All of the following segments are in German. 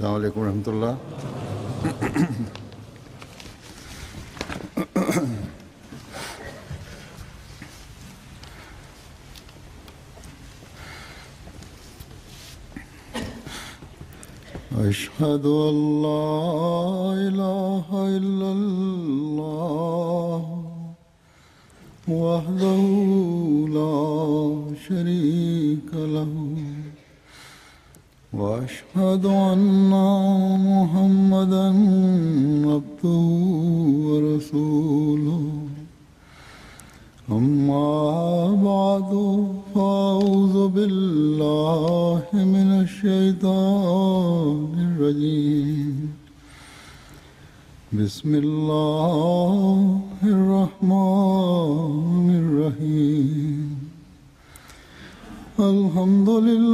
अस्सलामु अलैकुम रहमतुल्लाह। أشهد أن لا إله إلا الله وحده لا شريك له وأشهد أن محمدا عبده ورسوله أما بعد فأعوذ بالله من الشيطان الرجيم بسم الله الرحمن الرحيم الحمد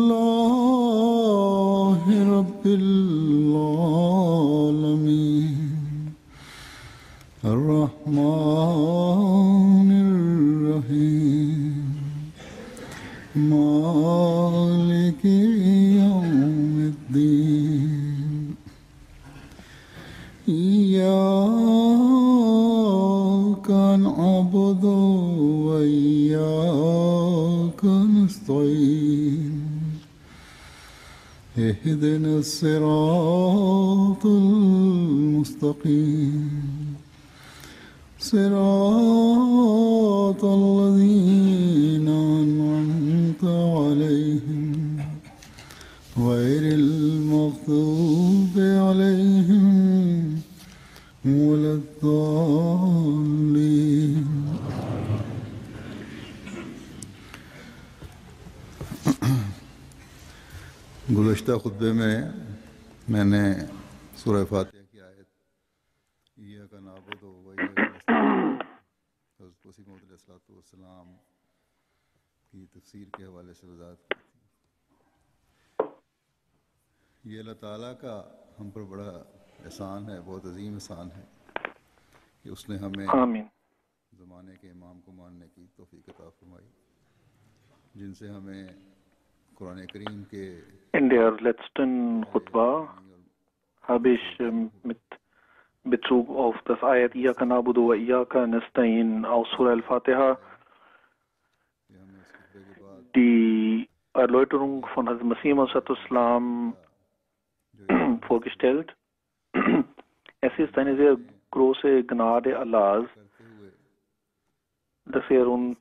لله رب العالمين الرحمن الرحيم مالك يوم الدين إياك نعبد وإياك نستعين اهدنا الصراط المستقيم صراط الذين أنعمت عليهم غير المغضوب عليهم ولا الضالين गुज़श्ता खुतबे में मैंने सूरह फातिहा की आयत इय्याका नअबुदु व इय्याका नस्तईन हज़रत मसीह मौऊद अलैहिस्सलाम की तफसीर के हवाले से वज़ाहत की थी। ये अल्लाह ताला का हम पर बड़ा एहसान है, बहुत अजीम एहसान है कि उसने हमें ज़माने के इमाम को मानने की तौफीक अता फरमाई, जिनसे हमें कुरान करीम के In der letzten Khutbah habe ich mit Bezug auf das Ayat Iyyaka na'budu wa iyyaka nasta'in aus Surah Al-Fatiha die Erläuterung von Hazrat Masih Maud vorgestellt. Es ist eine sehr große Gnade Allahs, dass er uns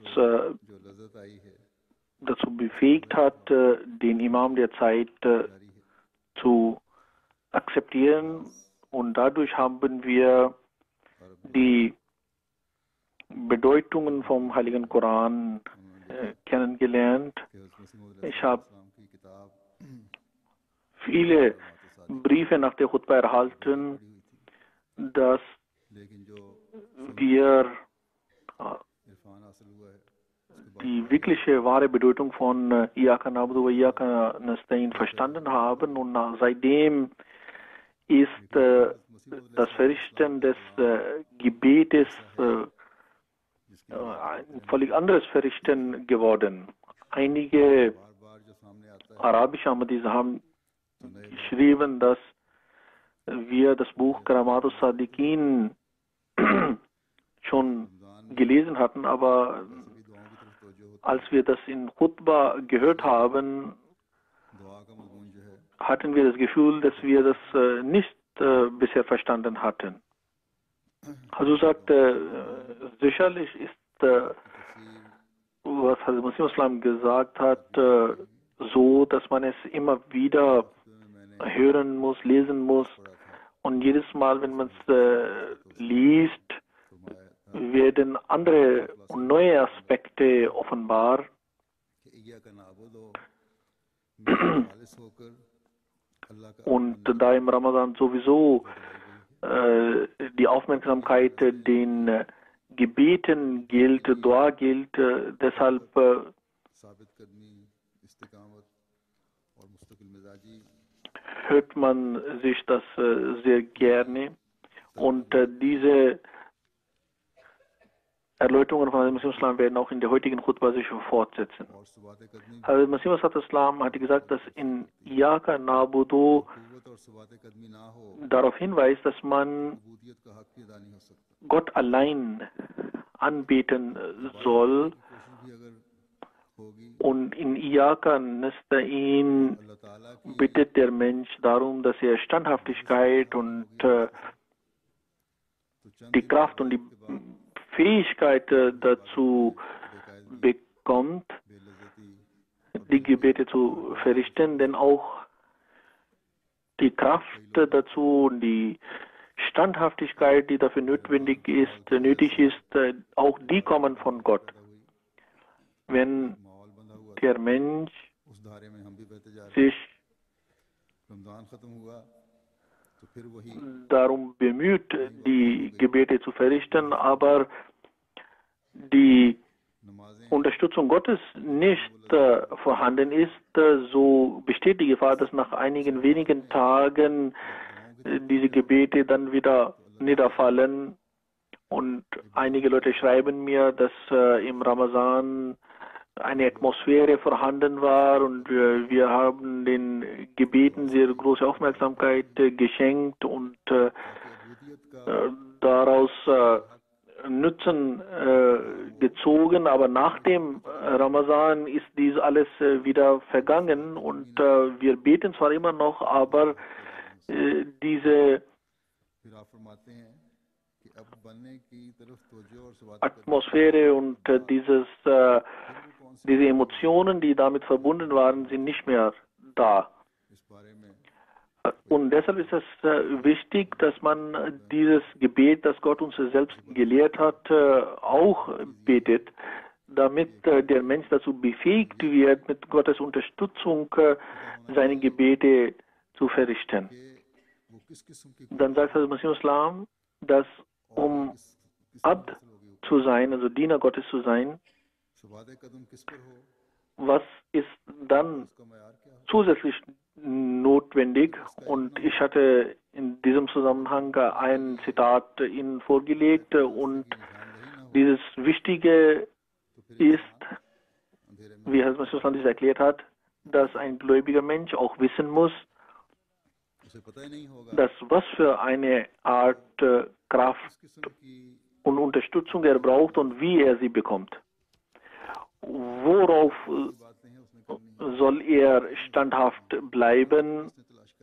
dazu befähigt hat, den Imam der Zeit zu akzeptieren, und dadurch haben wir die Bedeutungen vom Heiligen Koran kennengelernt. Ich habe viele Briefe nach der Khutbah erhalten, dass wir die wirkliche wahre Bedeutung von Iyyaka na'budu wa iyyaka nasta'in verstanden haben, und seitdem ist das Verrichten des Gebetes ein völlig anderes Verrichten geworden. Einige arabische Ahmadis haben geschrieben, dass wir das Buch Karamatus Sadiqin schon gelesen hatten, aber als wir das in Khutbah gehört haben, hatten wir das Gefühl, dass wir das nicht bisher verstanden hatten. Also sagte, sicherlich ist, was Hazrat Masih Maud gesagt hat, so, dass man es immer wieder hören muss, lesen muss, und jedes Mal, wenn man es liest, werden andere und neue Aspekte offenbar. Und da im Ramadan sowieso die Aufmerksamkeit den Gebeten gilt, Dua gilt, deshalb hört man sich das sehr gerne, und diese Erläuterungen von Hazrat Masih Maud werden auch in der heutigen Khutbah sich fortsetzen. Hazrat Masih Maud hat gesagt, dass in Iyyaka na'budu darauf hinweist, dass man Gott allein anbeten soll. Und in Iyaka Nasta'in bittet der Mensch darum, dass er Standhaftigkeit und die Kraft und die Fähigkeit dazu bekommt, die Gebete zu verrichten, denn auch die Kraft dazu und die Standhaftigkeit, die dafür nötig ist, auch die kommen von Gott. Wenn der Mensch sich darum bemüht, die Gebete zu verrichten, aber die Unterstützung Gottes nicht vorhanden ist, so besteht die Gefahr, dass nach einigen wenigen Tagen diese Gebete dann wieder niederfallen. Und einige Leute schreiben mir, dass im Ramazan eine Atmosphäre vorhanden war und wir haben den Gebeten sehr große Aufmerksamkeit geschenkt und daraus Nutzen gezogen, aber nach dem Ramazan ist dies alles wieder vergangen und wir beten zwar immer noch, aber diese Atmosphäre und diese Emotionen, die damit verbunden waren, sind nicht mehr da. Und deshalb ist es wichtig, dass man dieses Gebet, das Gott uns selbst gelehrt hat, auch betet, damit der Mensch dazu befähigt wird, mit Gottes Unterstützung seine Gebete zu verrichten. Dann sagt der Masih Islam, dass um Abd zu sein, also Diener Gottes zu sein, was ist dann zusätzlich notwendig? Und ich hatte in diesem Zusammenhang ein Zitat Ihnen vorgelegt und dieses Wichtige ist, wie Herr Masih Islam dies erklärt hat, dass ein gläubiger Mensch auch wissen muss, dass was für eine Art Kraft und Unterstützung er braucht und wie er sie bekommt. Worauf soll er standhaft bleiben?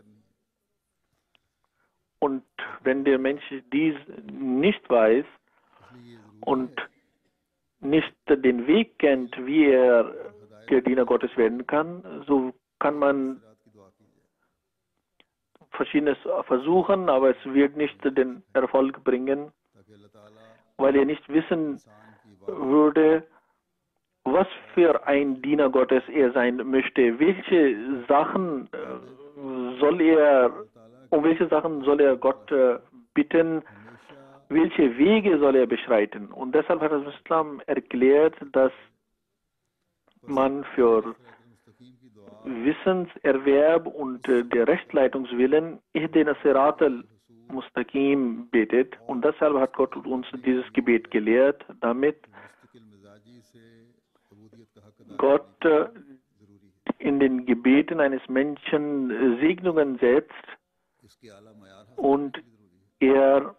Und wenn der Mensch dies nicht weiß und nicht den Weg kennt, wie er der Diener Gottes werden kann, so kann man Verschiedenes versuchen, aber es wird nicht den Erfolg bringen, weil er nicht wissen würde, was für ein Diener Gottes er sein möchte, welche Sachen soll er Gott bitten, welche Wege soll er beschreiten. Und deshalb hat der Islam erklärt, dass man für Wissenserwerb und der Rechtsleitungswillen Ihdina Siratal Mustaqim betet. Und deshalb hat Gott uns dieses Gebet gelehrt, damit Gott in den Gebeten eines Menschen Segnungen setzt und er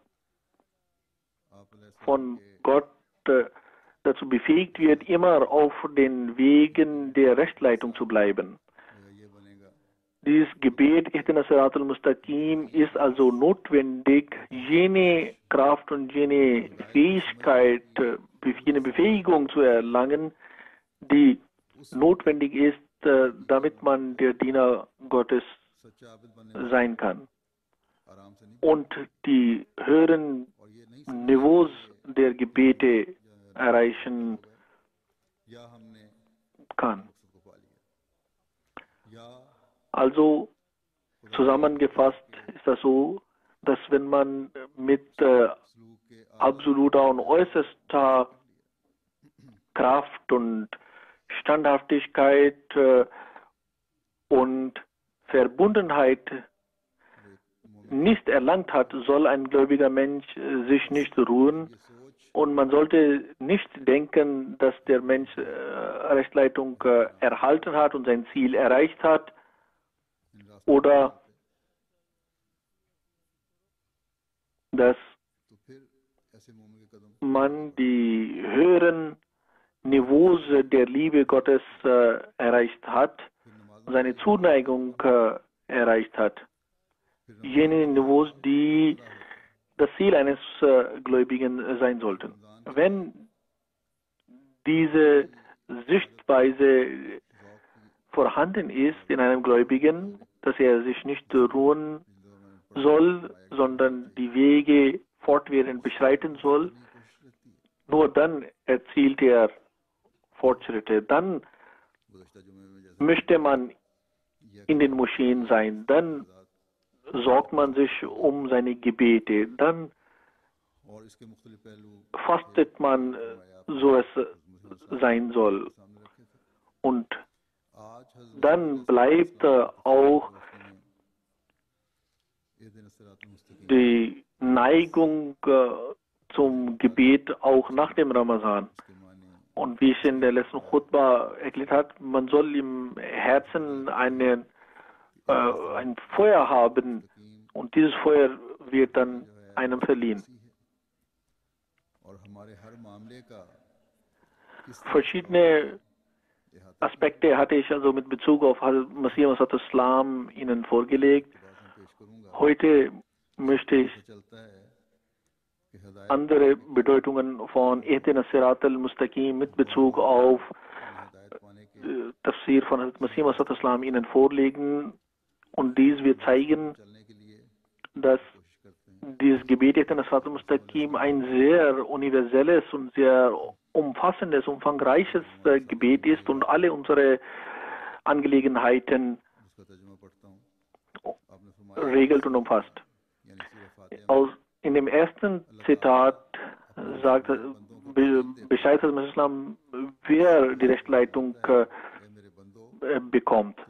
von Gott dazu befähigt wird, immer auf den Wegen der Rechtsleitung zu bleiben. Dieses Gebet, Ihdina Siratal Mustaqim, ist also notwendig, jene Kraft und jene Fähigkeit, jene Befähigung zu erlangen, die notwendig ist, damit man der Diener Gottes sein kann. Und die höheren Niveaus der Gebete erreichen kann. Also zusammengefasst ist das so, dass wenn man mit absoluter und äußerster Kraft und Standhaftigkeit und Verbundenheit nicht erlangt hat, soll ein gläubiger Mensch sich nicht ruhen. Und man sollte nicht denken, dass der Mensch Rechtsleitung erhalten hat und sein Ziel erreicht hat oder dass man die höheren Niveaus der Liebe Gottes erreicht hat, seine Zuneigung erreicht hat. Jene Niveaus, die das Ziel eines Gläubigen sein sollten. Wenn diese Sichtweise vorhanden ist in einem Gläubigen, dass er sich nicht ruhen soll, sondern die Wege fortwährend beschreiten soll, nur dann erzielt er Fortschritte. Dann möchte man in den Moscheen sein, dann sorgt man sich um seine Gebete, dann fastet man, so es sein soll. Und dann bleibt auch die Neigung zum Gebet auch nach dem Ramazan. Und wie ich in der letzten Khutbah erklärt habe, man soll im Herzen ein Feuer haben und dieses Feuer wird dann einem verliehen. Verschiedene Aspekte hatte ich also mit Bezug auf Masih Islam Ihnen vorgelegt. Heute möchte ich andere Bedeutungen von Ihdina Sirat al-Mustaqim mit Bezug auf Tafsir von Masih Islam Ihnen vorlegen. Und dies wird zeigen, dass dieses Gebet Ihdina Sirat al-Mustaqim ein sehr universelles und sehr umfassendes, umfangreiches Gebet ist und alle unsere Angelegenheiten regelt und umfasst. In dem ersten Zitat sagt Bescheid Islam, wer die Rechtsleitung bekommt.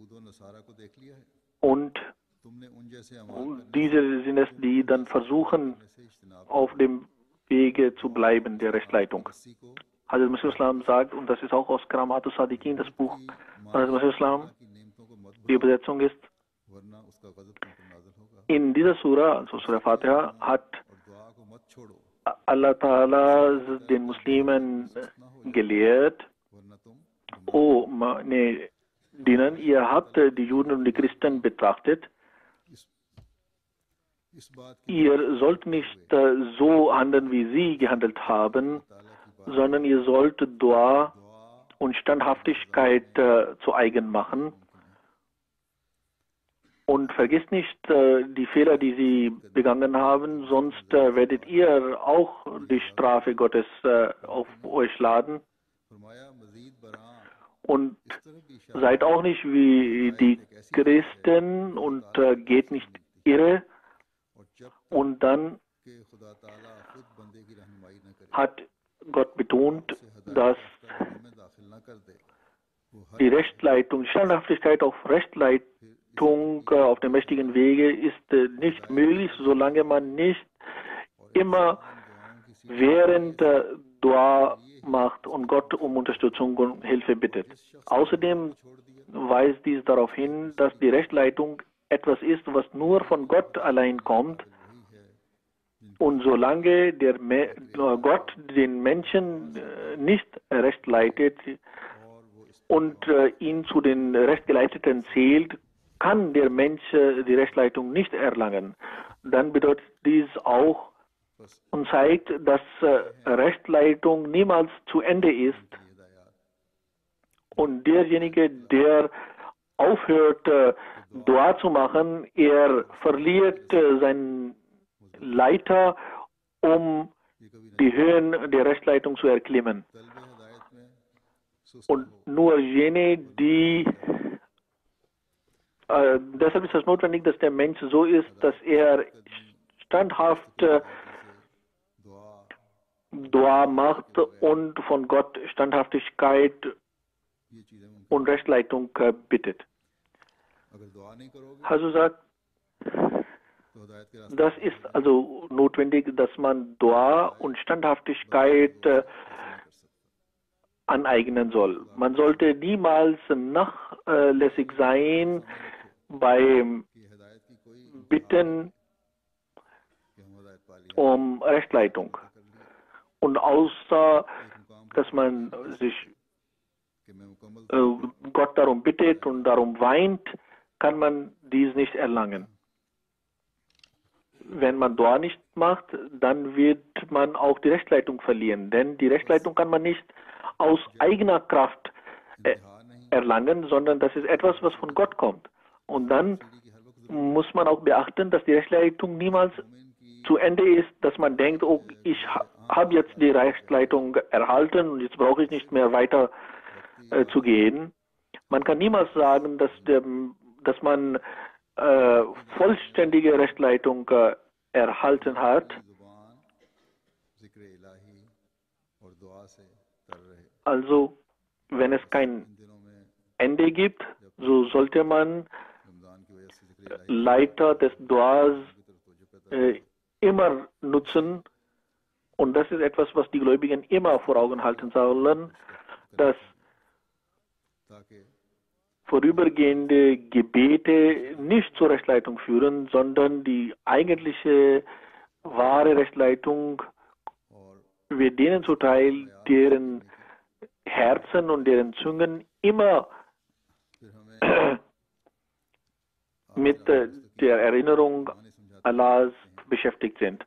Und diese sind es, die dann versuchen, auf dem Wege zu bleiben, der Rechtsleitung. Hazrat Masih Islam sagt, und das ist auch aus Karamatus Sadiqin, das Buch von Hazrat Masih Islam, die Übersetzung ist, in dieser Surah, also Surah Fatiha, hat Allah Ta'ala den Muslimen gelehrt, oh meine Diener, ihr habt die Juden und die Christen betrachtet, ihr sollt nicht so handeln, wie sie gehandelt haben, sondern ihr sollt Dua und Standhaftigkeit zu eigen machen. Und vergisst nicht die Fehler, die sie begangen haben, sonst werdet ihr auch die Strafe Gottes auf euch laden. Und seid auch nicht wie die Christen und geht nicht irre. Und dann hat Gott betont, dass die Rechtsleitung, die Standhaftigkeit auf Rechtsleitung auf dem mächtigen Wege ist nicht möglich, solange man nicht immer während Dua macht und Gott um Unterstützung und Hilfe bittet. Außerdem weist dies darauf hin, dass die Rechtsleitung etwas ist, was nur von Gott allein kommt. Und solange Gott den Menschen nicht recht leitet und ihn zu den Rechtgeleiteten zählt, kann der Mensch die Rechtsleitung nicht erlangen. Dann bedeutet dies auch und zeigt, dass Rechtsleitung niemals zu Ende ist. Und derjenige, der aufhört, Dua zu machen, er verliert seinen Leiter, um die Höhen der Rechtsleitung zu erklimmen. Und nur jene, die deshalb ist es notwendig, dass der Mensch so ist, dass er standhaft Dua macht und von Gott Standhaftigkeit und Rechtsleitung bittet. Also sagt, das ist also notwendig, dass man Dua und Standhaftigkeit aneignen soll. Man sollte niemals nachlässig sein beim Bitten um Rechtsleitung. Und außer, dass man sich Gott darum bittet und darum weint, kann man dies nicht erlangen. Wenn man Dua nicht macht, dann wird man auch die Rechtsleitung verlieren. Denn die Rechtsleitung kann man nicht aus eigener Kraft erlangen, sondern das ist etwas, was von Gott kommt. Und dann muss man auch beachten, dass die Rechtsleitung niemals zu Ende ist, dass man denkt, oh, ich habe jetzt die Rechtsleitung erhalten und jetzt brauche ich nicht mehr weiter zu gehen. Man kann niemals sagen, dass man vollständige Rechtsleitung erhalten hat. Also, wenn es kein Ende gibt, so sollte man Leiter des Duas immer nutzen. Und das ist etwas, was die Gläubigen immer vor Augen halten sollen, dass vorübergehende Gebete nicht zur Rechtsleitung führen, sondern die eigentliche wahre Rechtsleitung wird denen zuteil, deren Herzen und deren Zungen immer mit der Erinnerung Allahs beschäftigt sind.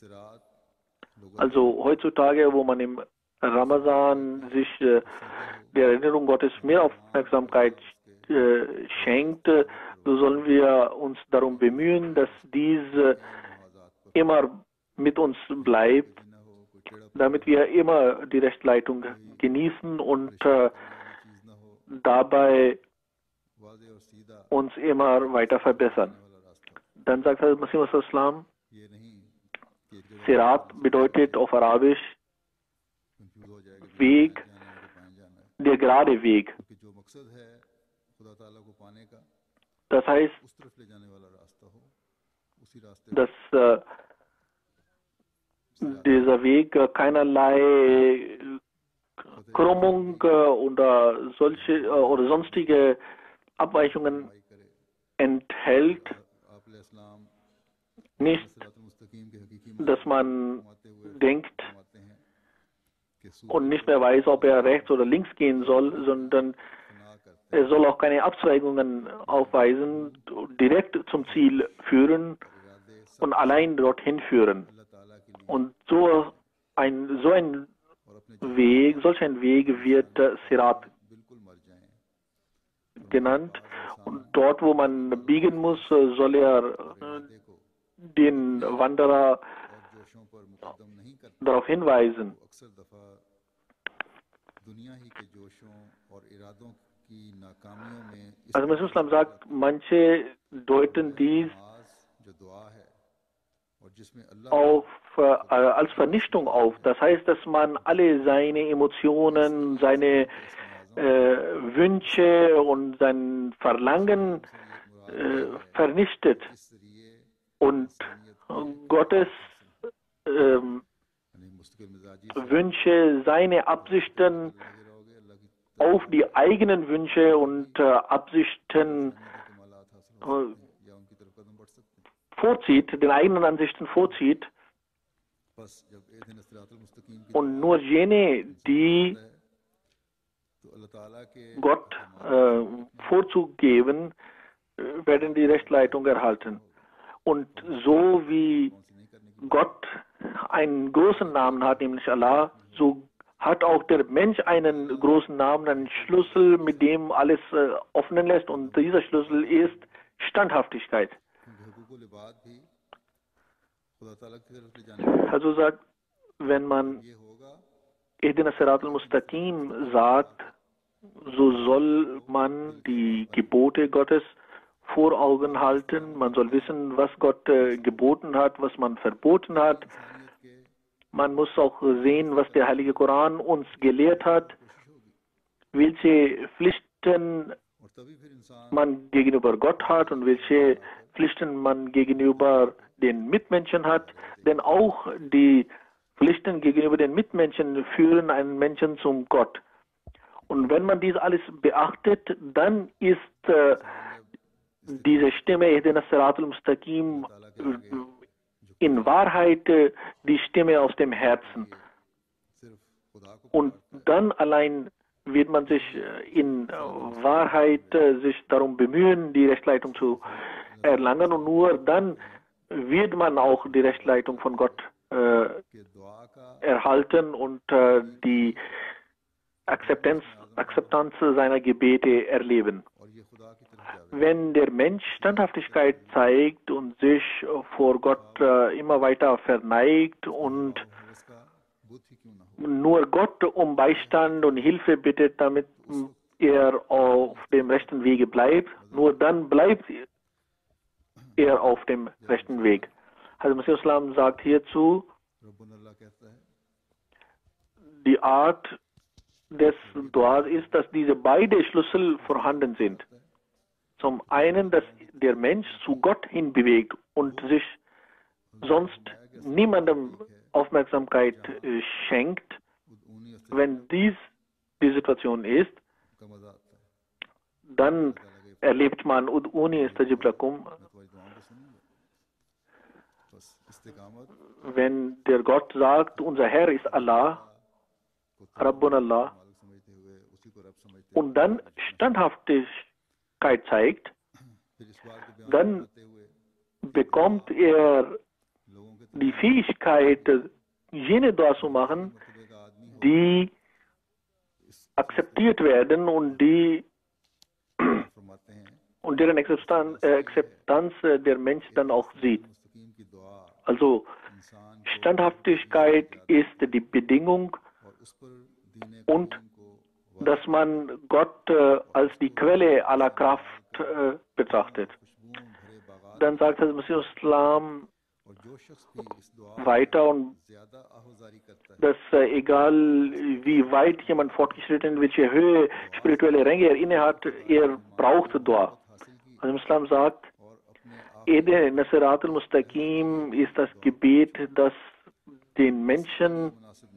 Also heutzutage, wo man im Ramazan sich der Erinnerung Gottes mehr Aufmerksamkeit schenkt, so sollen wir uns darum bemühen, dass dies immer mit uns bleibt, damit wir immer die Rechtsleitung genießen und dabei uns immer weiter verbessern. Dann sagt Hazrat Masih Maud Islam, Sirat bedeutet auf Arabisch Weg, der gerade Weg. Das heißt, dass dieser Weg keinerlei Krümmung oder sonstige Abweichungen enthält. Nicht, dass man denkt und nicht mehr weiß, ob er rechts oder links gehen soll, sondern er soll auch keine Abzweigungen aufweisen, direkt zum Ziel führen und allein dorthin führen. Und solch ein Weg wird Sirat genannt. Und dort, wo man biegen muss, soll er den Wanderer darauf hinweisen. Also Masih Islam sagt, manche deuten dies als Vernichtung auf. Das heißt, dass man alle seine Emotionen, seine Wünsche und sein Verlangen vernichtet und Gottes Wünsche, seine Absichten auf die eigenen Wünsche und Absichten vorzieht, den eigenen Ansichten vorzieht. Und nur jene, die Gott Vorzug geben, werden die Rechtsleitung erhalten. Und so wie Gott einen großen Namen hat, nämlich Allah, so hat auch der Mensch einen großen Namen, einen Schlüssel, mit dem alles öffnen lässt. Und dieser Schlüssel ist Standhaftigkeit. Also sagt, wenn man Ihdina Sirat al-Mustaqim sagt, so soll man die Gebote Gottes vor Augen halten. Man soll wissen, was Gott geboten hat, was man verboten hat. Man muss auch sehen, was der Heilige Koran uns gelehrt hat, welche Pflichten man gegenüber Gott hat und welche Pflichten man gegenüber den Mitmenschen hat. Denn auch die Pflichten gegenüber den Mitmenschen führen einen Menschen zum Gott. Und wenn man dies alles beachtet, dann ist diese Stimme Ihdina Sirat al-Mustaqim in Wahrheit die Stimme aus dem Herzen. Und dann allein wird man sich in Wahrheit sich darum bemühen, die Rechtsleitung zu erlangen, und nur dann wird man auch die Rechtsleitung von Gott erhalten und die Akzeptanz seiner Gebete erleben. Wenn der Mensch Standhaftigkeit zeigt und sich vor Gott immer weiter verneigt und nur Gott um Beistand und Hilfe bittet, damit er auf dem rechten Wege bleibt, nur dann bleibt er auf dem rechten Weg. Hazrat Masih Islam sagt hierzu, die Art des Duas ist, dass diese beiden Schlüssel vorhanden sind. Zum einen, dass der Mensch zu Gott hinbewegt und sich sonst niemandem Aufmerksamkeit schenkt. Wenn dies die Situation ist, dann erlebt man Ud'uni istajib lakum. Wenn der Gott sagt, unser Herr ist Allah, Rabbun Allah, und dann Standhaftigkeit zeigt, dann bekommt er die Fähigkeit, jene Dua zu machen, die akzeptiert werden und deren Akzeptanz der Mensch dann auch sieht. Also Standhaftigkeit ist die Bedingung, und dass man Gott als die Quelle aller Kraft betrachtet. Dann sagt Hazrat Masih Islam weiter, und dass egal wie weit jemand fortgeschritten, welche Höhe spirituelle Ränge er innehat, er braucht Dua. Hazrat Islam sagt, Ede Nasirat al-Mustaqim ist das Gebet, das den Menschen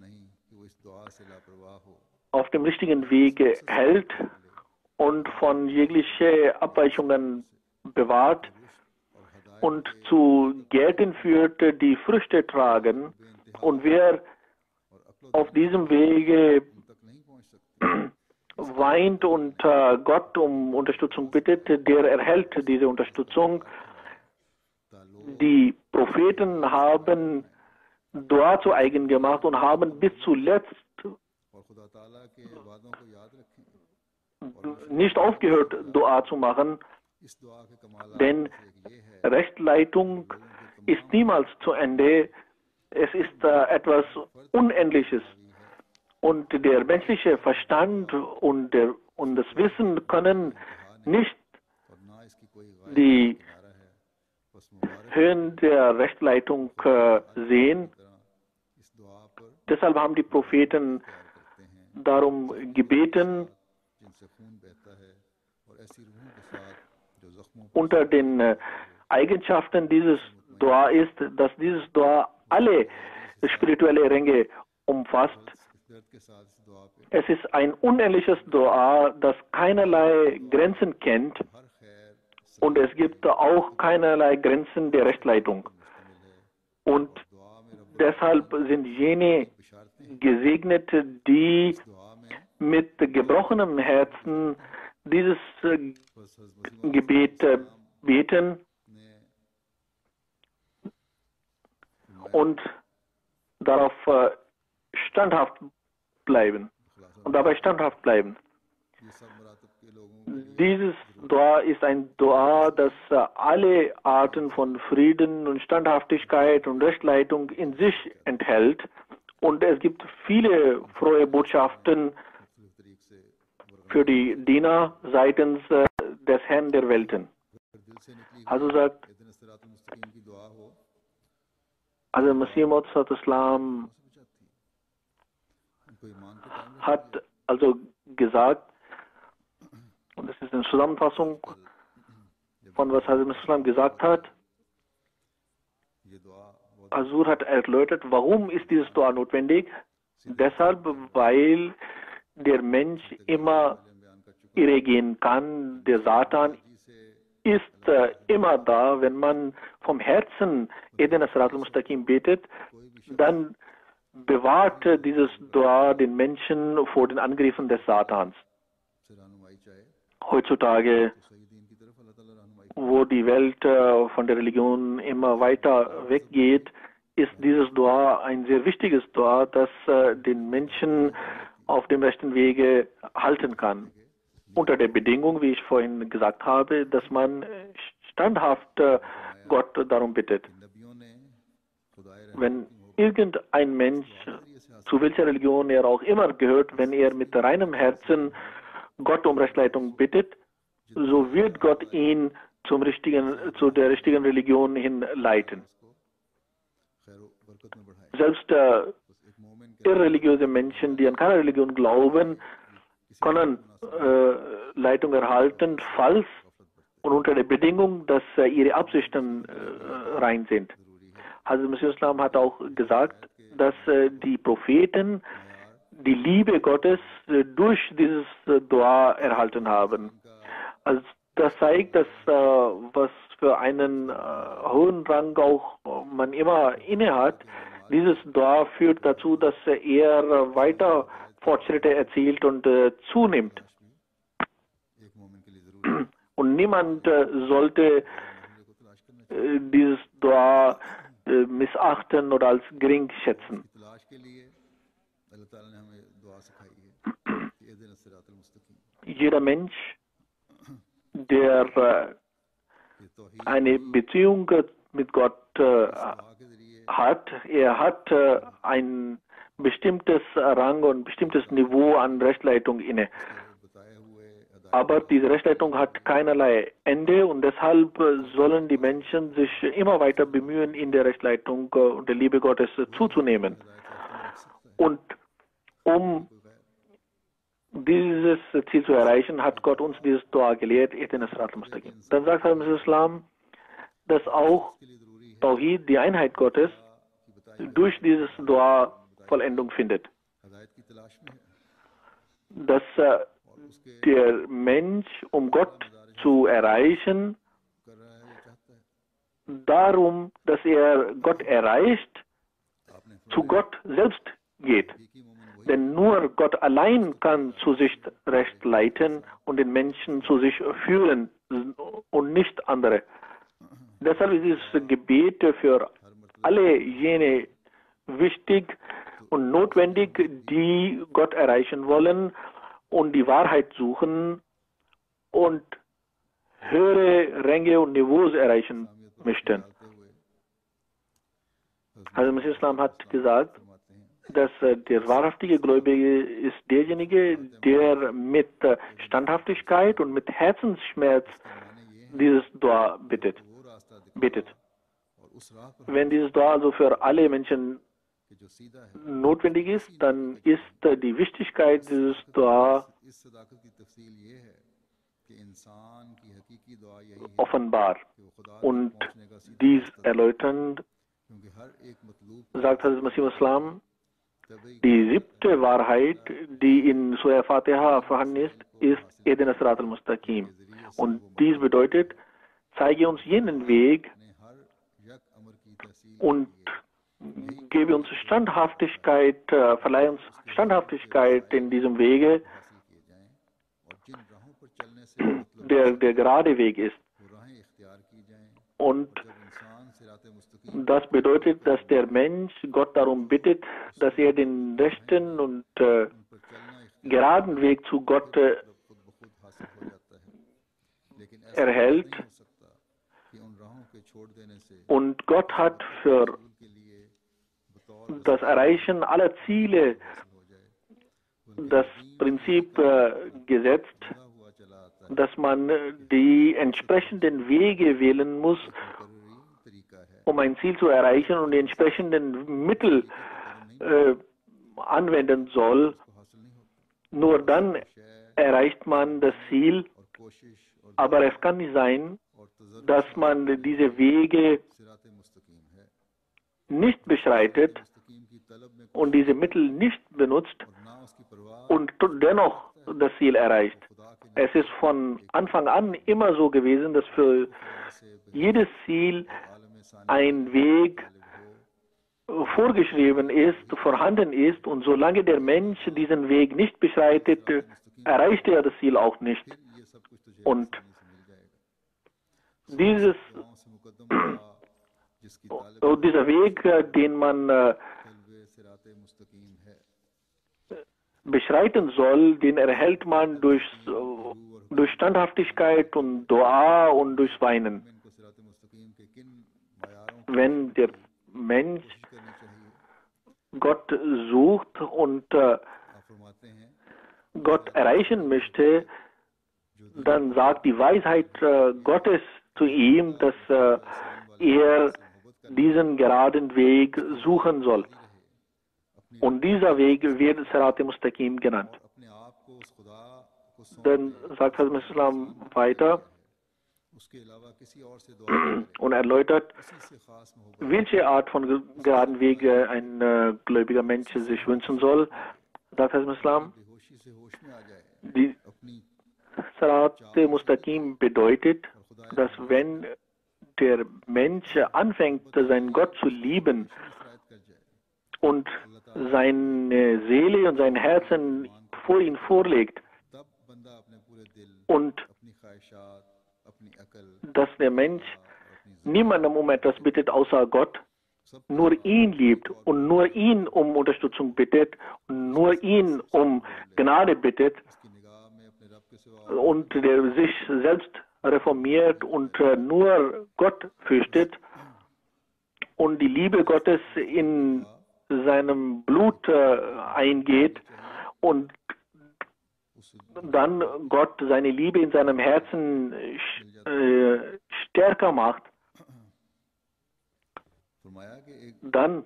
auf dem richtigen Wege hält und von jeglichen Abweichungen bewahrt und zu Gärten führt, die Früchte tragen. Und wer auf diesem Wege weint und Gott um Unterstützung bittet, der erhält diese Unterstützung. Die Propheten haben Dua zu eigen gemacht und haben bis zuletzt nicht aufgehört, Dua zu machen, denn Rechtsleitung ist niemals zu Ende. Es ist etwas Unendliches. Und der menschliche Verstand und das Wissen können nicht die Höhen der Rechtsleitung sehen. Deshalb haben die Propheten darum gebeten. Unter den Eigenschaften dieses Dua ist, dass dieses Dua alle spirituelle Ränge umfasst. Es ist ein unendliches Dua, das keinerlei Grenzen kennt, und es gibt auch keinerlei Grenzen der Rechtsleitung. Und deshalb sind jene gesegnet, die mit gebrochenem Herzen dieses Gebet beten und darauf standhaft bleiben und dabei standhaft bleiben. Dieses Dua ist ein Dua, das alle Arten von Frieden und Standhaftigkeit und Rechtsleitung in sich enthält, und es gibt viele frohe Botschaften für die Diener seitens des Herrn der Welten. Also sagt Masih Maud Islam hat also gesagt, und das ist eine Zusammenfassung von was Hazrat Islam gesagt hat. Azur hat erläutert, warum ist dieses Dua notwendig? Deshalb, weil der Mensch immer irre gehen kann. Der Satan ist immer da. Wenn man vom Herzen Ihdina Sirat al-Mustaqim betet, dann bewahrt dieses Dua den Menschen vor den Angriffen des Satans. Heutzutage, wo die Welt von der Religion immer weiter weggeht, ist dieses Dua ein sehr wichtiges Dua, das den Menschen auf dem rechten Wege halten kann. Unter der Bedingung, wie ich vorhin gesagt habe, dass man standhaft Gott darum bittet. Wenn irgendein Mensch, zu welcher Religion er auch immer gehört, wenn er mit reinem Herzen Gott um Rechtsleitung bittet, so wird Gott ihn zu der richtigen Religion hin leiten. Selbst irreligiöse Menschen, die an keine Religion glauben, können Leitung erhalten, falls und unter der Bedingung, dass ihre Absichten rein sind. Hazrat Masih Islam hat auch gesagt, dass die Propheten die Liebe Gottes durch dieses Dua erhalten haben. Also das zeigt, dass was für einen hohen Rang auch man immer inne hat, dieses Dua führt dazu, dass er weiter Fortschritte erzielt und zunimmt. Und niemand sollte dieses Dua missachten oder als gering schätzen. Jeder Mensch, der eine Beziehung mit Gott hat, er hat ein bestimmtes Rang und bestimmtes Niveau an Rechtsleitung inne. Aber diese Rechtsleitung hat keinerlei Ende und deshalb sollen die Menschen sich immer weiter bemühen, in der Rechtsleitung und der Liebe Gottes zuzunehmen. Und um dieses Ziel zu erreichen, hat Gott uns dieses Dua gelehrt, Ihdina Sirat al-Mustaqim. Dann sagt Hazrat Masih Islam, dass auch Tawhid, die Einheit Gottes, durch dieses Dua Vollendung findet. Dass der Mensch, um Gott zu erreichen, darum, dass er Gott erreicht, zu Gott selbst geht. Denn nur Gott allein kann zu sich Recht leiten und den Menschen zu sich führen und nicht andere. Deshalb ist dieses Gebet für alle jene wichtig und notwendig, die Gott erreichen wollen und die Wahrheit suchen und höhere Ränge und Niveaus erreichen möchten. Hazrat Masih Islam hat gesagt, dass der wahrhaftige Gläubige ist derjenige, der mit Standhaftigkeit und mit Herzensschmerz dieses Dua bittet. Wenn dieses Dua also für alle Menschen notwendig ist, dann ist die Wichtigkeit dieses Dua offenbar. Und dies erläuternd sagt Hazrat Masih Islam, die 7. Wahrheit, die in Surah Fatiha vorhanden ist Ihdina Sirat al-Mustaqim. Und dies bedeutet, zeige uns jenen Weg und gebe uns Standhaftigkeit, verleihe uns Standhaftigkeit in diesem Wege, der gerade Weg ist. Und das bedeutet, dass der Mensch Gott darum bittet, dass er den rechten und geraden Weg zu Gott erhält. Und Gott hat für das Erreichen aller Ziele das Prinzip gesetzt, dass man die entsprechenden Wege wählen muss, um ein Ziel zu erreichen und die entsprechenden Mittel anwenden soll. Nur dann erreicht man das Ziel, aber es kann nicht sein, dass man diese Wege nicht beschreitet und diese Mittel nicht benutzt und dennoch das Ziel erreicht. Es ist von Anfang an immer so gewesen, dass für jedes Ziel ein Weg vorgeschrieben ist, vorhanden ist, und solange der Mensch diesen Weg nicht beschreitet, erreicht er das Ziel auch nicht. Und dieser Weg, den man beschreiten soll, den erhält man durch Standhaftigkeit und Dua und durch Weinen. Wenn der Mensch Gott sucht und Gott erreichen möchte, dann sagt die Weisheit Gottes zu ihm, dass er diesen geraden Weg suchen soll. Und dieser Weg wird Sirat-e-Mustaqim genannt. Dann sagt Hazrat Islam weiter und erläutert, welche Art von geraden Weg ein gläubiger Mensch sich wünschen soll. Sagt Hazrat Islam, die Sirat-e-Mustaqim bedeutet, dass wenn der Mensch anfängt, seinen Gott zu lieben und seine Seele und sein Herzen vor ihn vorlegt und dass der Mensch niemandem um etwas bittet außer Gott, nur ihn liebt und nur ihn um Unterstützung bittet und nur ihn um Gnade bittet und der sich selbst reformiert und nur Gott fürchtet und die Liebe Gottes in seinem Blut eingeht und dann Gott seine Liebe in seinem Herzen stärker macht, dann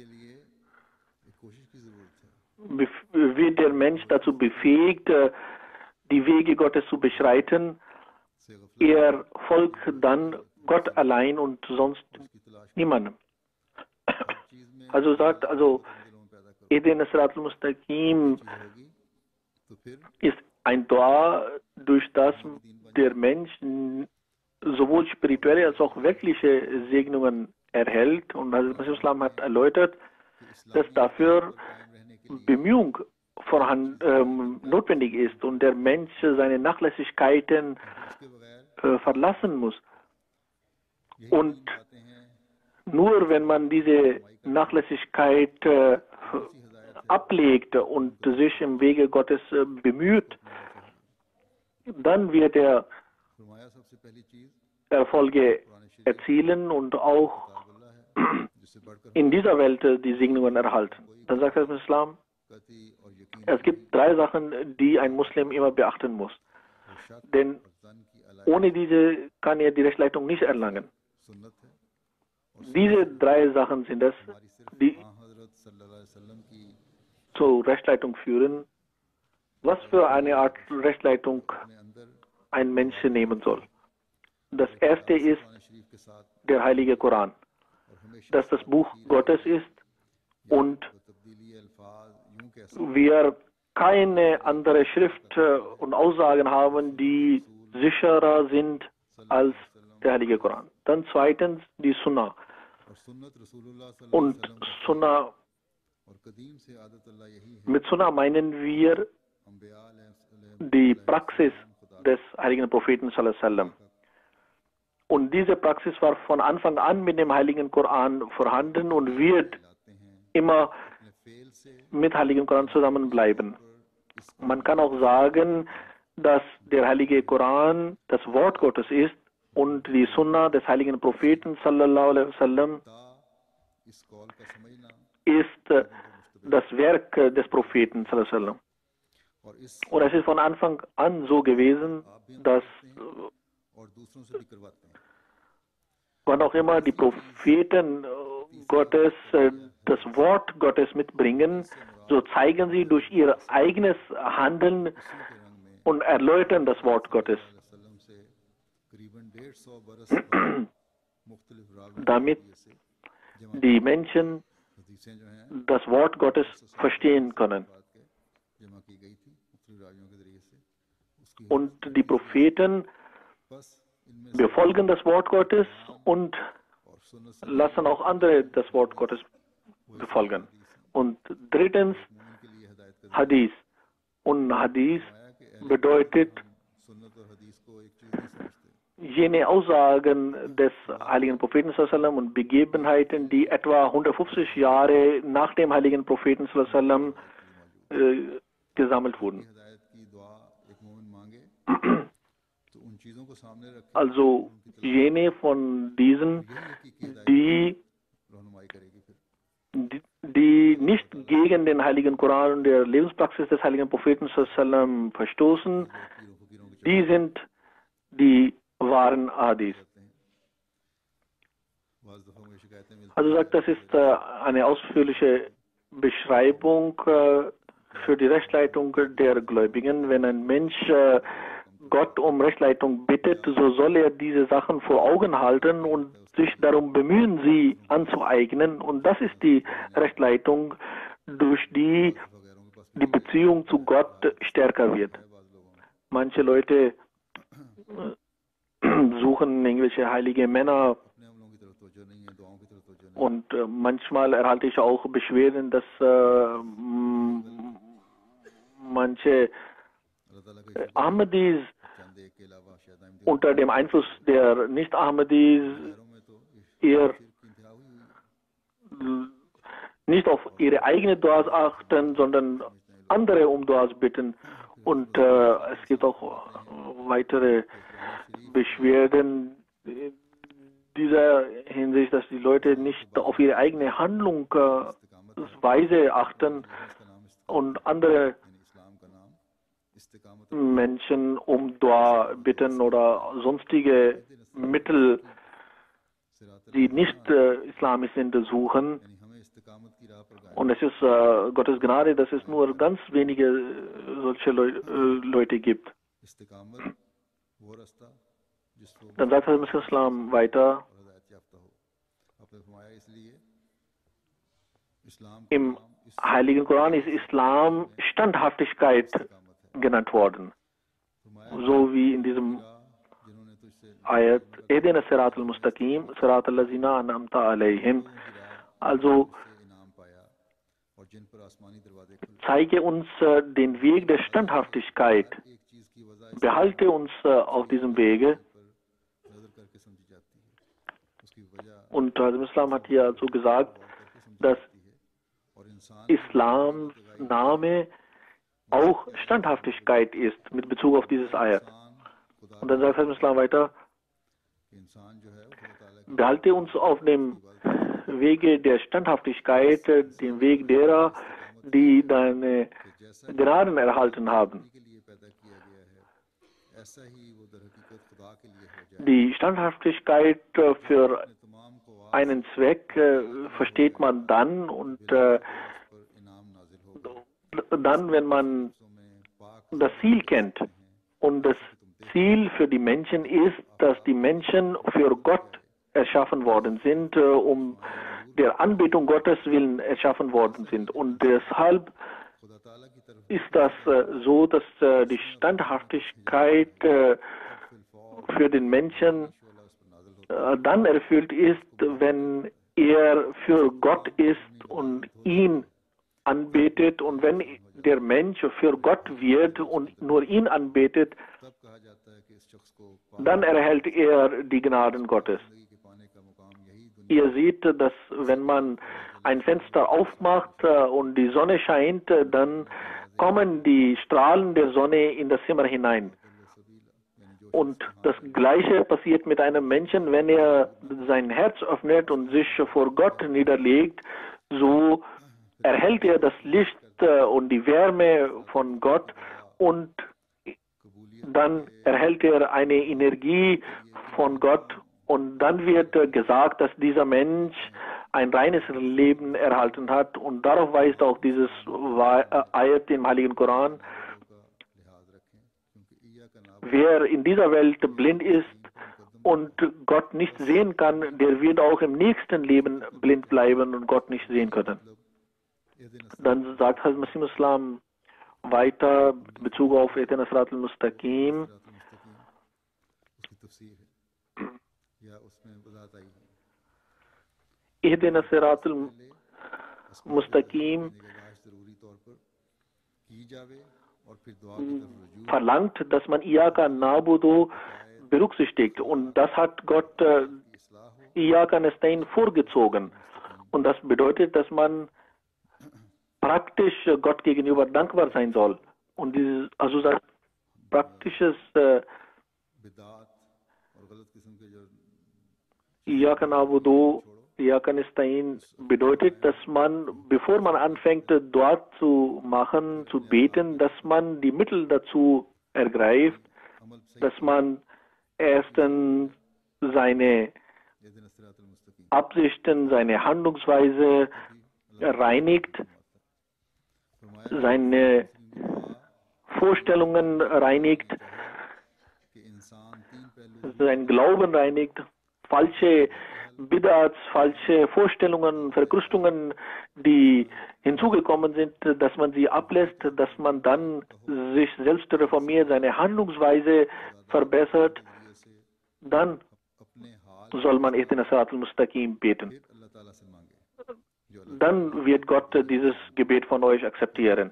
wird der Mensch dazu befähigt, die Wege Gottes zu beschreiten. Er folgt dann Gott allein und sonst niemandem. Also sagt, Ihdina Siratal Mustaqim ist ein Dua, durch das der Mensch sowohl spirituelle als auch weltliche Segnungen erhält. Und Hazrat Islam hat erläutert, dass dafür Bemühung notwendig ist und der Mensch seine Nachlässigkeiten verlassen muss. Und nur wenn man diese Nachlässigkeit ablegt und sich im Wege Gottes bemüht, dann wird er Erfolge erzielen und auch in dieser Welt die Segnungen erhalten. Dann sagt der Islam, es gibt 3 Sachen, die ein Muslim immer beachten muss. Denn ohne diese kann er die Rechtsleitung nicht erlangen. Diese 3 Sachen sind es, die zur Rechtsleitung führen. Was für eine Art Rechtsleitung ein Mensch nehmen soll. Das erste ist der Heilige Koran, dass das Buch Gottes ist und wir keine andere Schrift und Aussagen haben, die sicherer sind als der Heilige Koran. Dann zweitens die Sunna. Und Sunna, mit Sunna meinen wir die Praxis des heiligen Propheten sallallahu alaihi wasallam. Und diese Praxis war von Anfang an mit dem heiligen Koran vorhanden und wird immer mit heiligen Koran zusammenbleiben. Man kann auch sagen, dass der heilige Koran das Wort Gottes ist und die Sunna des heiligen Propheten sallallahu alaihi wasallam ist das Werk des Propheten sallallahu alaihi wasallam. Und es ist von Anfang an so gewesen, dass wann auch immer die Propheten Gottes das Wort Gottes mitbringen, so zeigen sie durch ihr eigenes Handeln und erläutern das Wort Gottes. Damit die Menschen das Wort Gottes verstehen können. Und die Propheten befolgen das Wort Gottes und lassen auch andere das Wort Gottes befolgen. Und drittens Hadith. Und Hadith bedeutet jene Aussagen des heiligen Propheten sallam und Begebenheiten, die etwa 150 Jahre nach dem heiligen Propheten sallam gesammelt wurden. Also jene von diesen, die nicht gegen den heiligen Koran und der Lebenspraxis des heiligen Propheten sallam verstoßen, die sind die wahren Hadith. Also sagt, das ist eine ausführliche Beschreibung für die Rechtsleitung der Gläubigen. Wenn ein Mensch Gott um Rechtsleitung bittet, so soll er diese Sachen vor Augen halten und sich darum bemühen, sie anzueignen. Und das ist die Rechtsleitung, durch die die Beziehung zu Gott stärker wird. Manche Leute suchen irgendwelche heilige Männer und manchmal erhalte ich auch Beschwerden, dass manche Ahmadis unter dem Einfluss der Nicht-Ahmadis eher nicht auf ihre eigene Duas achten, sondern andere um Duas bitten. Und es gibt auch weitere Beschwerden dieser Hinsicht, dass die Leute nicht auf ihre eigene Handlungsweise achten und andere Menschen um Dua bitten oder sonstige Mittel, die nicht islamisch sind, suchen. Und es ist Gottes Gnade, dass es nur ganz wenige solche Leute gibt. Dann sagt Hazrat Masih Islam weiter, im Heiligen Koran ist Islam Standhaftigkeit genannt worden. So wie in diesem Ayat, Ehdina Sirat al-Mustaqim, Sirat al-Lazina an'amta alayhim. Also zeige uns den Weg der Standhaftigkeit. Behalte uns auf diesem Wege. Und Hazrat Islam hat hier also gesagt, dass Islams Name auch Standhaftigkeit ist mit Bezug auf dieses Ayat. Und dann sagt Hazrat Islam weiter, behalte uns auf dem Wege der Standhaftigkeit, dem Weg derer, die deine Gnaden erhalten haben. Die Standhaftigkeit für einen Zweck versteht man dann und dann, wenn man das Ziel kennt. Und das Ziel für die Menschen ist, dass die Menschen für Gott erschaffen worden sind, um der Anbetung Gottes willen erschaffen worden sind. Und deshalb ist das so, dass die Standhaftigkeit für den Menschen dann erfüllt ist, wenn er für Gott ist und ihn anbetet. Und wenn der Mensch für Gott wird und nur ihn anbetet, dann erhält er die Gnaden Gottes. Ihr seht, dass wenn man ein Fenster aufmacht und die Sonne scheint, dann kommen die Strahlen der Sonne in das Zimmer hinein. Und das Gleiche passiert mit einem Menschen, wenn er sein Herz öffnet und sich vor Gott niederlegt, so erhält er das Licht und die Wärme von Gott und dann erhält er eine Energie von Gott und dann wird gesagt, dass dieser Mensch ein reines Leben erhalten hat und darauf weist auch dieses Ayat im Heiligen Koran. Wer in dieser Welt blind ist und Gott nicht sehen kann, der wird auch im nächsten Leben blind bleiben und Gott nicht sehen können. Dann sagt Hazrat Masih Islam weiter in Bezug auf Ihdina Sirat al-Mustaqim. Ihdina Sirat al-Mustaqim verlangt, dass man Iyaka Na'budu berücksichtigt. Und das hat Gott Iyaka Nasta'in vorgezogen. Und das bedeutet, dass man praktisch Gott gegenüber dankbar sein soll. Und dieses, also das praktisches Iyaka Na'budu, Iyaka Nasta'in bedeutet, dass man, bevor man anfängt, dort zu machen, zu beten, dass man die Mittel dazu ergreift, dass man erstens seine Absichten, seine Handlungsweise reinigt, seine Vorstellungen reinigt, seinen Glauben reinigt, falsche Bid'ats, falsche Vorstellungen, Verkrustungen, die hinzugekommen sind, dass man sie ablässt, dass man dann sich selbst reformiert, seine Handlungsweise verbessert, dann soll man Ihdina Sirat al-Mustaqim beten. Dann wird Gott dieses Gebet von euch akzeptieren.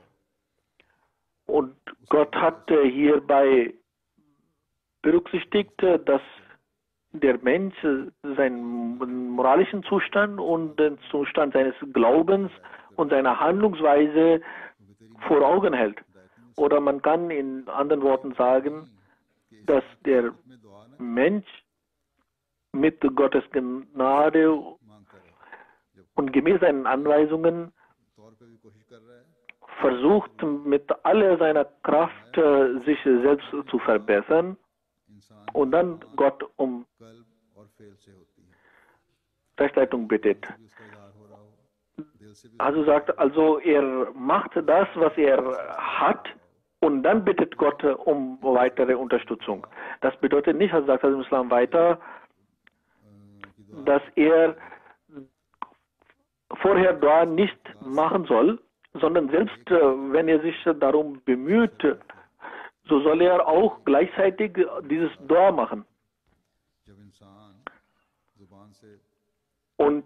Und Gott hat hierbei berücksichtigt, dass der Mensch seinen moralischen Zustand und den Zustand seines Glaubens und seiner Handlungsweise vor Augen hält. Oder man kann in anderen Worten sagen, dass der Mensch mit Gottes Gnade und gemäß seinen Anweisungen versucht, mit aller seiner Kraft sich selbst zu verbessern und dann Gott um Rechtleitung bittet. Also sagt, also er macht das, was er hat, und dann bittet Gott um weitere Unterstützung. Das bedeutet nicht, also sagt im Islam weiter, dass er vorher Dua nicht machen soll, sondern selbst wenn er sich darum bemüht, so soll er auch gleichzeitig dieses Dua machen. Und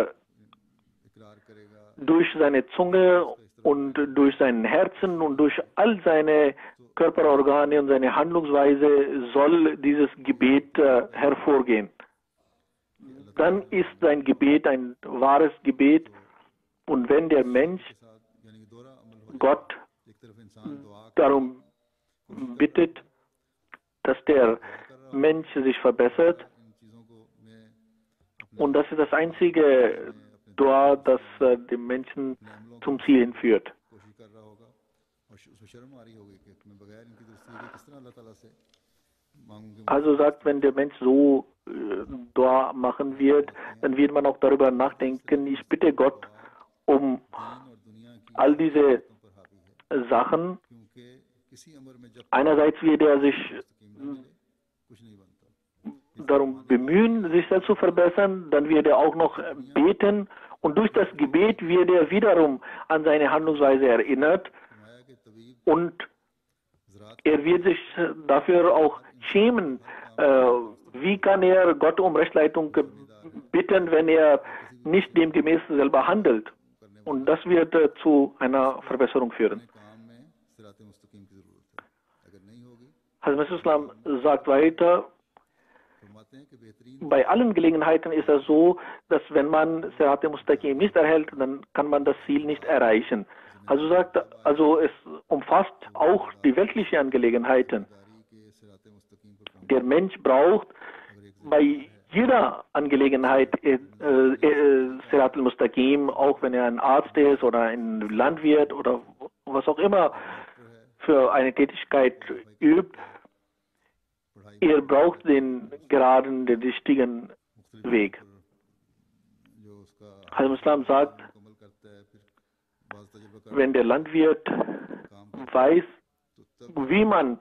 durch seine Zunge und durch sein Herzen und durch all seine Körperorgane und seine Handlungsweise soll dieses Gebet hervorgehen. Dann ist sein Gebet ein wahres Gebet. Und wenn der Mensch Gott darum bittet, dass der Mensch sich verbessert, und das ist das einzige Dua, das den Menschen zum Ziel hinführt. Also sagt, wenn der Mensch so Dua machen wird, dann wird man auch darüber nachdenken, ich bitte Gott um all diese Sachen. Einerseits wird er sich darum bemühen, sich selbst zu verbessern, dann wird er auch noch beten, und durch das Gebet wird er wiederum an seine Handlungsweise erinnert, und er wird sich dafür auch schämen. Wie kann er Gott um Rechtsleitung bitten, wenn er nicht demgemäß selber handelt? Und das wird zu einer Verbesserung führen. Hazrat Islam sagt weiter, bei allen Gelegenheiten ist es so, dass wenn man Sirat al-Mustaqim nicht erhält, dann kann man das Ziel nicht erreichen. Also sagt, also es umfasst auch die weltlichen Angelegenheiten. Der Mensch braucht bei jeder Angelegenheit Sirat al-Mustaqim, auch wenn er ein Arzt ist oder ein Landwirt oder was auch immer für eine Tätigkeit übt. Er braucht den geraden, den richtigen Weg. Hazrat Islam sagt, wenn der Landwirt weiß, wie man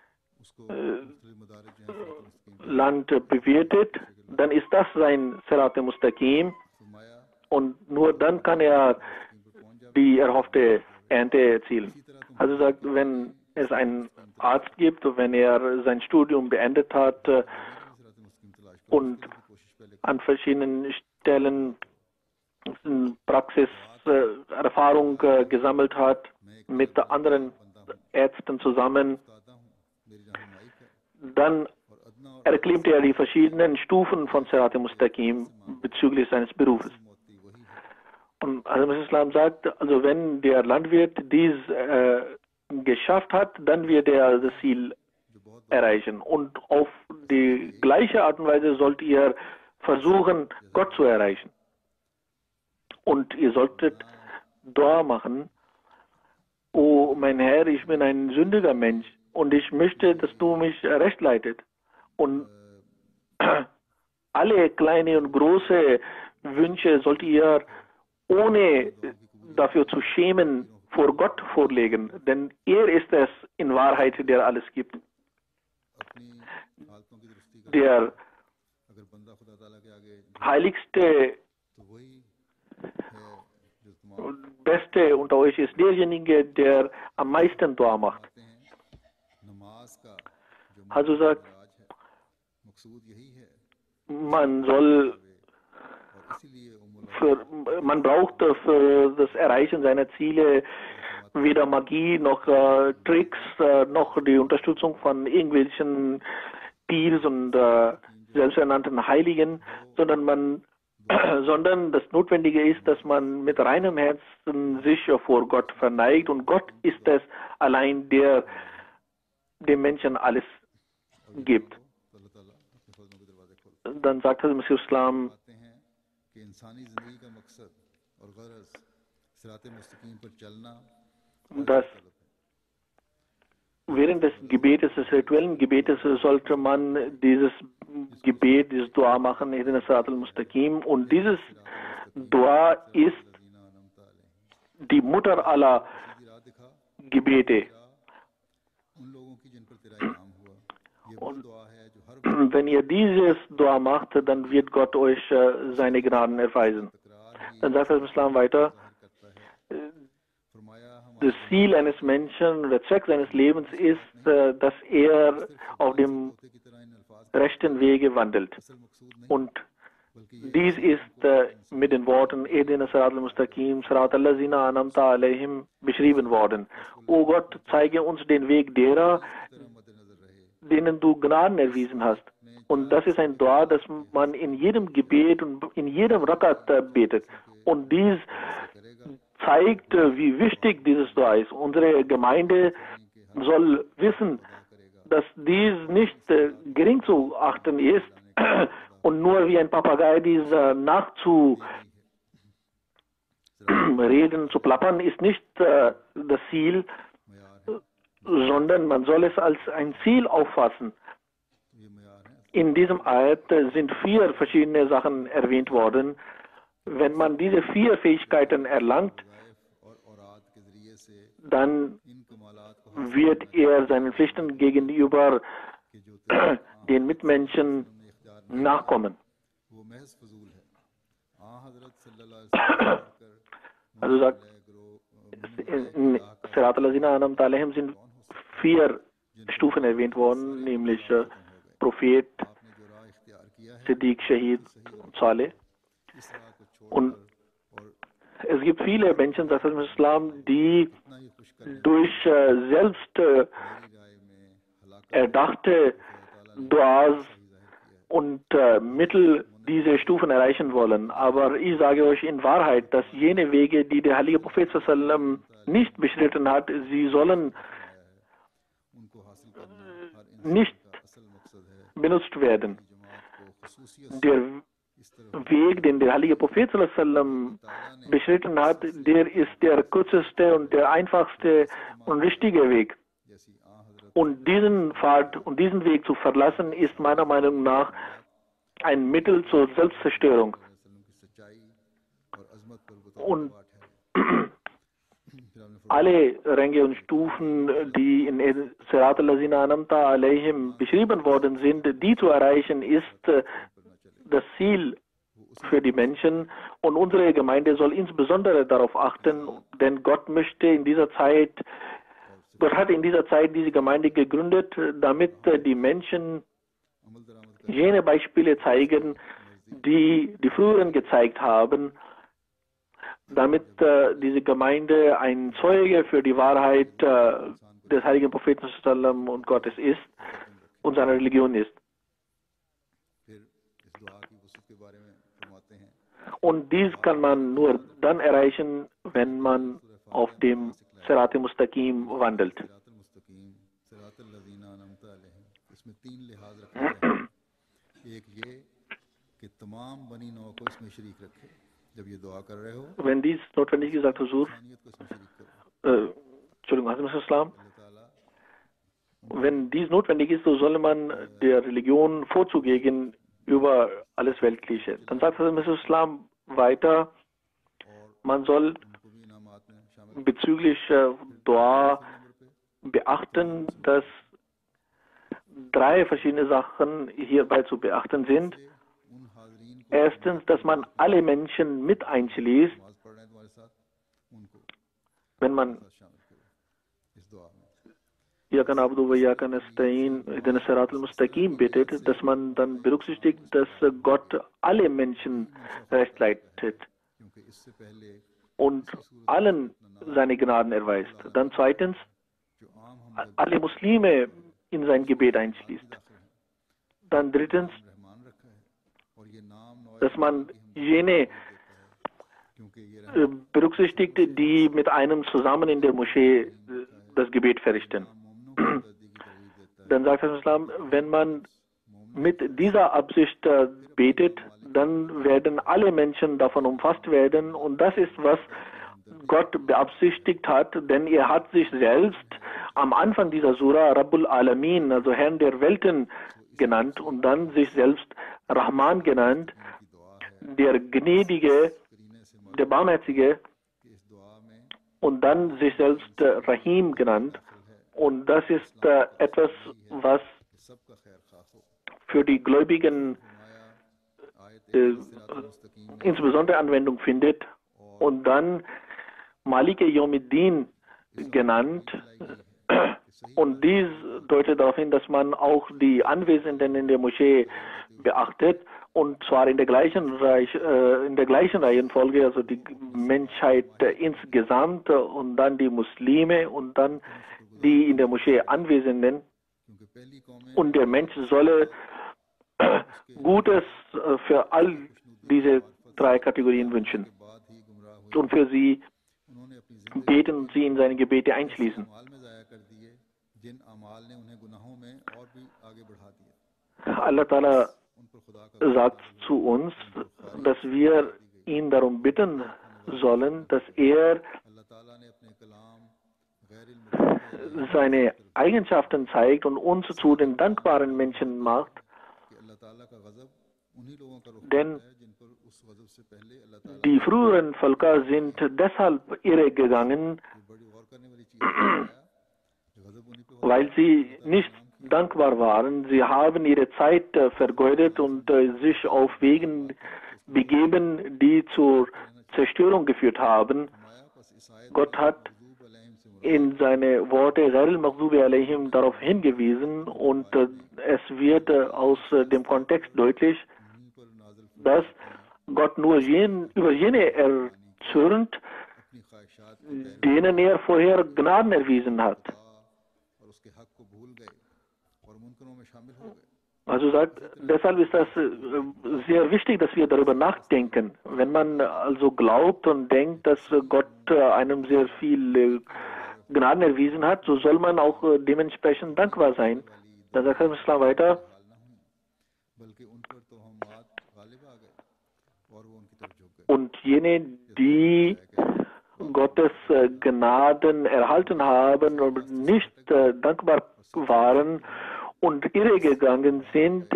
Land bewirtet, dann ist das sein Sirat al-Mustaqim, und nur dann kann er die erhoffte Ernte erzielen. Also sagt, wenn es einen Arzt gibt, wenn er sein Studium beendet hat und an verschiedenen Stellen Praxiserfahrung gesammelt hat, mit anderen Ärzten zusammen, dann erklimmt er die verschiedenen Stufen von Sirat al-Mustaqim bezüglich seines Berufes. Und Islam sagt, also wenn der Landwirt dies geschafft hat, dann wird er das Ziel erreichen. Und auf die gleiche Art und Weise sollt ihr versuchen, Gott zu erreichen. Und ihr solltet Dua machen: Oh mein Herr, ich bin ein sündiger Mensch und ich möchte, dass du mich recht leitet. Und alle kleine und große Wünsche sollt ihr ohne dafür zu schämen vor Gott vorlegen, denn er ist es in Wahrheit, der alles gibt. Der heiligste und beste unter euch ist derjenige, der am meisten Dua macht. Also sagt, man braucht für das Erreichen seiner Ziele weder Magie noch Tricks noch die Unterstützung von irgendwelchen Pirs und selbsternannten Heiligen, sondern das Notwendige ist, dass man mit reinem Herzen sich vor Gott verneigt, und Gott ist es allein, der dem Menschen alles gibt. Dann sagt Hazrat Islam, dass während des Gebetes, des rituellen Gebetes, sollte man dieses Gebet, dieses Dua machen, Sirat al-Mustaqim, und dieses Dua ist die Mutter aller Gebete. Und wenn ihr dieses Dua macht, dann wird Gott euch seine Gnaden erweisen. Dann sagt der Islam weiter, das Ziel eines Menschen, der Zweck seines Lebens ist, dass er auf dem rechten Wege wandelt. Und dies ist mit den Worten Ehdina Sirat al-Mustaqim, Sirat allazina an'amta alayhim beschrieben worden. O Gott, zeige uns den Weg derer, denen du Gnaden erwiesen hast. Und das ist ein Dua, das man in jedem Gebet und in jedem Rakat betet. Und dies zeigt, wie wichtig dieses Dua ist. Unsere Gemeinde soll wissen, dass dies nicht gering zu achten ist und nur wie ein Papagei dies nachzureden, zu plappern, ist nicht das Ziel, sondern man soll es als ein Ziel auffassen. In diesem Ayat sind 4 verschiedene Sachen erwähnt worden. Wenn man diese 4 Fähigkeiten erlangt, dann wird er seinen Pflichten gegenüber den Mitmenschen nachkommen. Also sagt, in Sirat al-Lazina an'amta alayhim sind 4 Stufen erwähnt worden, nämlich Prophet, Siddiq, Shahid und Saleh. Und es gibt viele Menschen, sagt der Islam, die durch selbst erdachte Duas und Mittel diese Stufen erreichen wollen. Aber ich sage euch in Wahrheit, dass jene Wege, die der heilige Prophet sallam nicht beschritten hat, sie sollen nicht benutzt werden. Der Weg, den der heilige Prophet sallam beschritten hat, der ist der kürzeste und der einfachste und richtige Weg. Und diesen Pfad und diesen Weg zu verlassen, ist meiner Meinung nach ein Mittel zur Selbstzerstörung. Und alle Ränge und Stufen, die in Sirat allazina an'amta alayhim beschrieben worden sind, die zu erreichen, ist das Ziel für die Menschen. Und unsere Gemeinde soll insbesondere darauf achten, denn Gott möchte in dieser Zeit Gott hat in dieser Zeit diese Gemeinde gegründet, damit die Menschen jene Beispiele zeigen, die die früheren gezeigt haben, damit diese Gemeinde ein Zeuge für die Wahrheit des heiligen Propheten sallam und Gottes ist und seiner Religion ist. Und dies kann man nur dann erreichen, wenn man auf dem Sirat al-Mustaqim wandelt. Wenn dies notwendig ist, sagt Huzur, Entschuldigung, Islam, wenn dies notwendig ist, so solle man der Religion Vorzug geben über alles Weltliche. Dann sagt Islam weiter, man soll bezüglich Dua beachten, dass 3 verschiedene Sachen hierbei zu beachten sind. Erstens, dass man alle Menschen mit einschließt, wenn man Iyyaka na'budu wa iyyaka nasta'in ihdinas siratal mustaqim betet, dass man dann berücksichtigt, dass Gott alle Menschen recht leitet und allen seine Gnaden erweist. Dann zweitens, alle Muslime in sein Gebet einschließt. Dann drittens, dass man jene berücksichtigt, die mit einem zusammen in der Moschee das Gebet verrichten. Dann sagt der Islam, wenn man mit dieser Absicht betet, dann werden alle Menschen davon umfasst werden, und das ist, was Gott beabsichtigt hat, denn er hat sich selbst am Anfang dieser Surah Rabbul Alamin, also Herrn der Welten, genannt und dann sich selbst Rahman genannt, der Gnädige, der Barmherzige, und dann sich selbst Rahim genannt. Und das ist etwas, was für die Gläubigen insbesondere Anwendung findet. Und dann Malike Yawmiddin genannt. Und dies deutet darauf hin, dass man auch die Anwesenden in der Moschee beachtet, und zwar in der gleichen Reihenfolge, also die Menschheit insgesamt und dann die Muslime und dann die in der Moschee Anwesenden. Und der Mensch solle Gutes für all diese 3 Kategorien wünschen und für sie beten und sie in seine Gebete einschließen. Allah Ta'ala sagt zu uns, dass wir ihn darum bitten sollen, dass er seine Eigenschaften zeigt und uns zu den dankbaren Menschen macht. Denn die früheren Völker sind deshalb irregegangen, weil sie nicht dankbar waren. Sie haben ihre Zeit vergeudet und sich auf Wegen begeben, die zur Zerstörung geführt haben. Gott hat in seine Worte Ghairil Maghdubi alayhim darauf hingewiesen, und es wird aus dem Kontext deutlich, dass Gott nur über jene erzürnt, denen er vorher Gnaden erwiesen hat. Also sagt, deshalb ist das sehr wichtig, dass wir darüber nachdenken. Wenn man also glaubt und denkt, dass Gott einem sehr viel Gnaden erwiesen hat, so soll man auch dementsprechend dankbar sein. Dann sagt der Islam weiter, und jene, die Gottes Gnaden erhalten haben und nicht dankbar waren und irregegangen sind,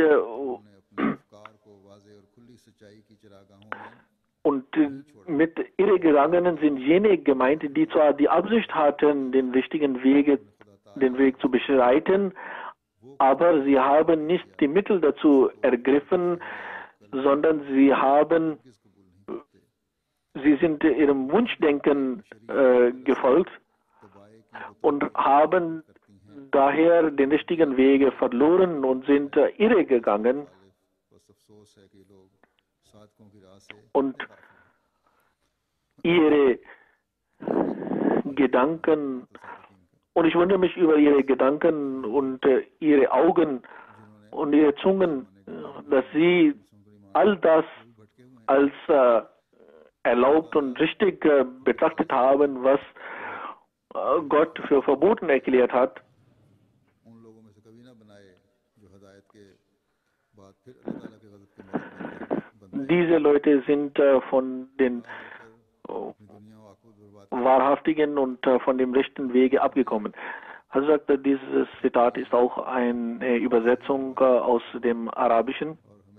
und mit Irregegangenen sind jene gemeint, die zwar die Absicht hatten, den Weg zu beschreiten, aber sie haben nicht die Mittel dazu ergriffen, sondern sie sind ihrem Wunschdenken gefolgt und haben daher den richtigen Wege verloren und sind irregegangen. Und ihre Gedanken, und ich wundere mich über ihre Gedanken und ihre Augen und ihre Zungen, dass sie all das als erlaubt und richtig betrachtet haben, was Gott für verboten erklärt hat. Diese Leute sind von den Wahrhaftigen und von dem rechten Wege abgekommen. Also sagt er, dieses Zitat ist auch eine Übersetzung aus dem Arabischen,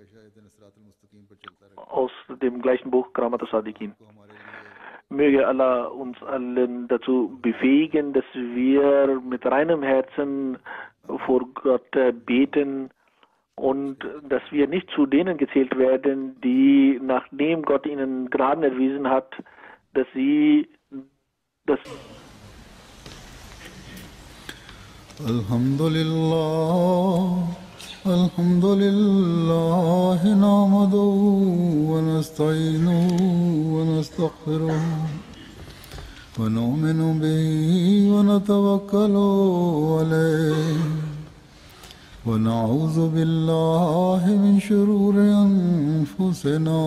aus dem gleichen Buch Karamat as-Sadiqin. Möge Allah uns allen dazu befähigen, dass wir mit reinem Herzen vor Gott beten und dass wir nicht zu denen gezählt werden, die, nachdem Gott ihnen Gnaden erwiesen hat, dass sie das Alhamdulillah nahmaduhu wa nasta'inuhu wa nastaghfiruh wa nu'minu bihi wa natawakkalu alayhi wa na'udhu billahi min shururi anfusina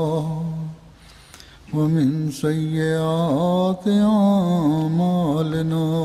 ومن سيئات أعمالنا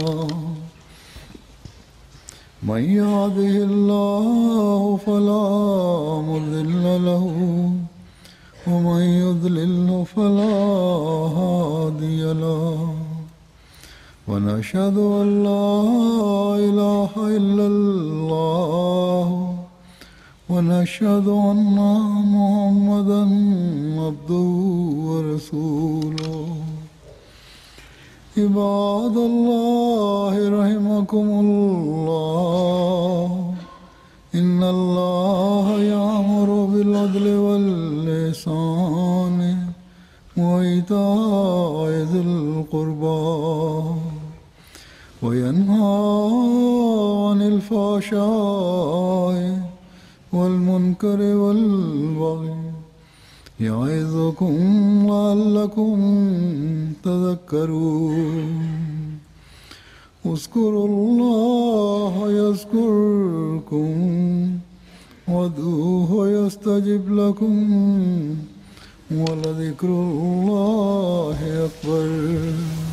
من يهده الله فلا مضل له ومن يضلل فلا هادي له ونشهد أن لا إله إلا الله ونشهد أن محمدا عبده ورسوله عباد الله رحمكم الله إن الله يأمر بالعدل والإحسان وإيتاء ذي القربى وينهى عن الفحشاء والمنكر والبغي يعظكم لعلكم تذكرون اذكروا الله يذكركم وادعوه يستجب لكم ولذكر الله أكبر